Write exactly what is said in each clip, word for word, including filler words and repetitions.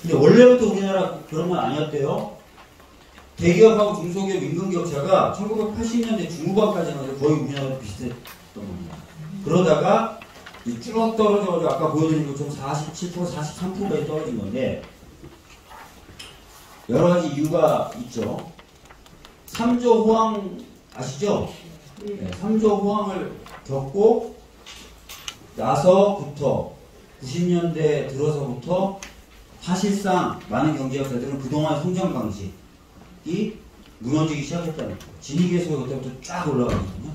근데 원래부터 우리나라 그런 건 아니었대요. 대기업하고 중소기업 임금격차가 천구백팔십 년대 중후반까지는 거의 우리나라랑 비슷했던 겁니다. 그러다가 쭉 떨어져가지고 아까 보여드린 것처럼 사십칠 퍼센트, 사십삼 퍼센트까지 떨어진 건데 여러 가지 이유가 있죠. 삼조 호황 아시죠? 네, 삼조 호황을 겪고 나서부터 구십 년대 들어서부터 사실상 많은 경제학자들은 그동안 성장 방식이 무너지기 시작했다는 거예요. 진위계수가 그때부터 쫙 올라가거든요.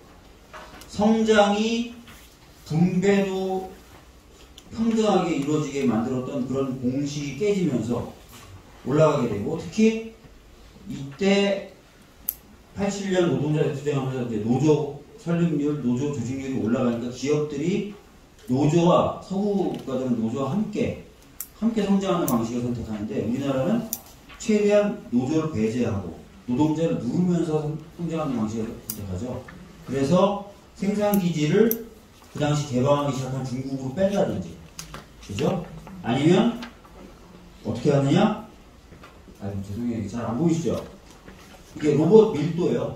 성장이 분배도 평등하게 이루어지게 만들었던 그런 공식이 깨지면서 올라가게 되고, 특히 이때 팔십칠 년 노동자 대투쟁하면서 이제 노조 설립률, 노조 조직률이 올라가니까 기업들이 노조와 서구 국가들은 노조와 함께 함께 성장하는 방식을 선택하는데 우리나라는 최대한 노조를 배제하고 노동자를 누르면서 성장하는 방식을 선택하죠. 그래서 생산기지를 그 당시 개방하기 시작한 중국으로 뺀다든지, 그죠? 아니면 어떻게 하느냐? 아유, 죄송해요. 잘 안 보이시죠? 이게 로봇 밀도예요.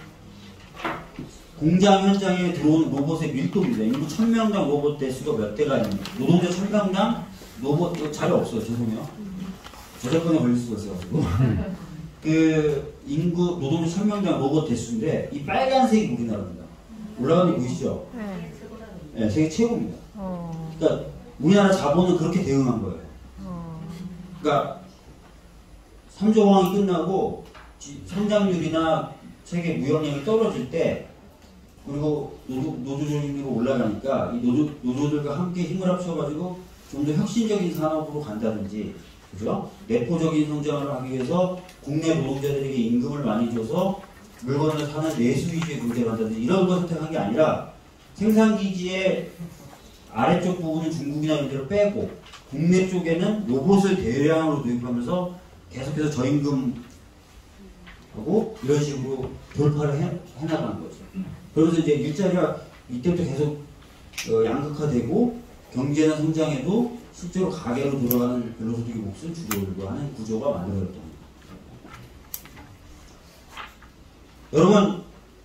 공장 현장에 들어오는 로봇의 밀도입니다. 인구 천 명당 로봇 대수가 몇 대가 있는, 노동자 천 명당 로봇, 이거 자료 없어요. 죄송해요. 저작권에 걸릴 수가 있어가지고. 그, 인구, 노동자 천 명당 로봇 대수인데, 이 빨간색이 우리나라입니다. 올라가는 게 보이시죠? 네. 네, 세계 최고입니다. 어. 그러니까, 우리나라 자본은 그렇게 대응한 거예요. 어. 그러니까, 삼조 호황이 끝나고, 성장률이나 세계 무역량이 떨어질 때, 그리고 노조, 노조 조직률이 올라가니까, 이 노조, 노조들과 함께 힘을 합쳐가지고, 좀 더 혁신적인 산업으로 간다든지, 그죠? 내포적인 성장을 하기 위해서 국내 노동자들에게 임금을 많이 줘서 물건을 사는 내수 위주의 경제를 한다든지 이런 걸 선택한 게 아니라 생산기지의 아래쪽 부분은 중국이나 이런 데를 빼고 국내 쪽에는 로봇을 대량으로 도입하면서 계속해서 저임금하고 이런 식으로 돌파를 해, 해나가는 거죠. 그러면서 이제 일자리가 이때부터 계속 어, 양극화되고 경제나 성장에도 실제로 가계로 들어가는 근로소득의 몫을 주고 하는 구조가 만들어졌던 겁니다. 여러분,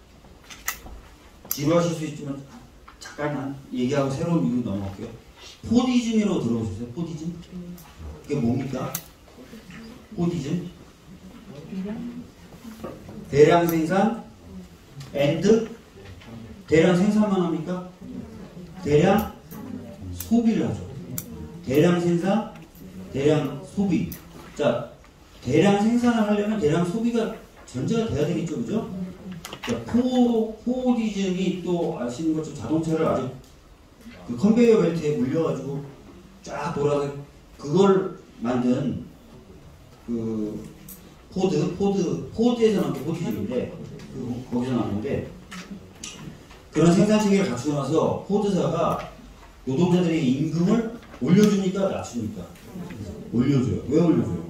지루하실 수 있지만 잠깐만 얘기하고 새로운 이유로 넘어갈게요. 포디즘이라고 들어보셨어요? 포디즘? 그게 뭡니까? 포디즘? 대량 생산 앤드 대량 생산만 합니까? 대량 소비를 하죠. 대량 생산, 대량 소비. 자, 대량 생산을 하려면 대량 소비가 전제가 돼야 되겠죠, 그죠? 자, 포, 포디즘이 또 아시는 것처럼 자동차를 아주 그 컨베이어 벨트에 물려가지고 쫙 돌아서 그걸 만든 그 포드, 포드, 포드에서 나온 게 포디즘인데, 그, 거기서 나오는데, 그런 생산 체계를 갖추고 나서 포드사가 노동자들의 임금을 올려줍니까? 낮춥니까? 올려줘요. 왜 올려줘요?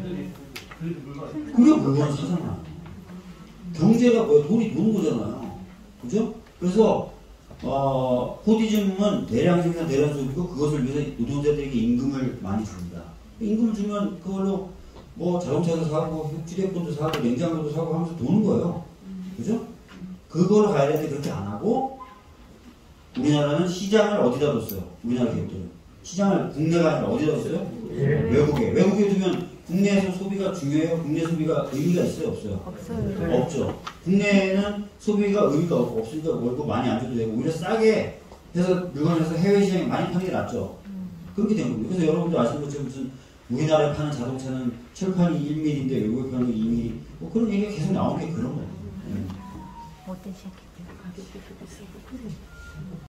그게 물건을 사잖아. 경제가 뭐야? 돈이 도는 거잖아요. 그죠? 그래서 어, 포디즘은 대량 생산, 대량 소비고 그것을 위해서 노동자들에게 임금을 많이 줍니다. 임금을 주면 그걸로 뭐 자동차도 사고 휴대폰도 사고 냉장고도 사고 하면서 도는 거예요. 그죠? 그걸 가야 되는데 그렇게 안 하고 우리나라는 시장을 어디다 뒀어요? 우리나라 기업들은 시장을 국내가 아니라 어디다 뒀어요? 예. 외국에. 외국에 두면 국내에서 소비가 중요해요? 국내 소비가 의미가 있어요? 없어요? 없어요. 없죠. 국내에는 소비가 의미가 없으니까 월급 많이 안 줘도 되고 오히려 싸게 해서 물건을 해서 해외 시장에 많이 파는 게 낫죠. 그렇게 된 겁니다. 그래서 여러분도 아시는 것처럼 무슨 우리나라에 파는 자동차는 철판이 일 밀리미터인데 외국에 파는 게 이 밀리미터 뭐 그런 얘기가 계속 나오는 게 그런 거예요. 네.